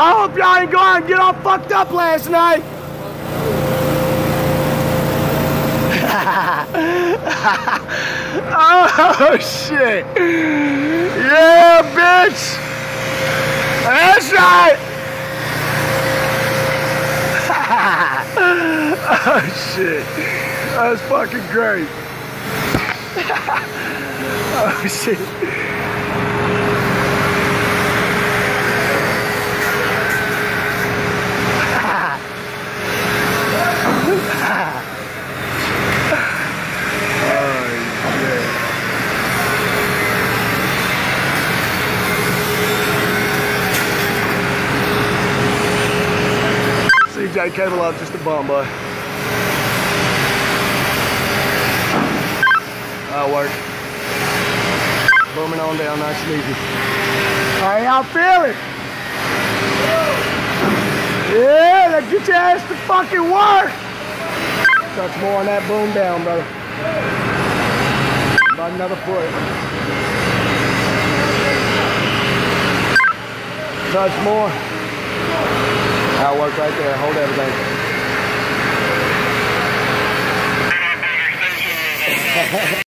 I hope y'all ain't going and get all fucked up last night. Oh shit. Yeah, bitch. That's right. Oh shit. That's fucking great. Oh shit. CJ cable up just a bump, boy. That'll work. Booming on down nice and easy. How y'all feeling? Yeah, let's get your ass to fucking work. Touch more on that boom down, brother. About another foot. Touch more. That'll work right there. Hold everything.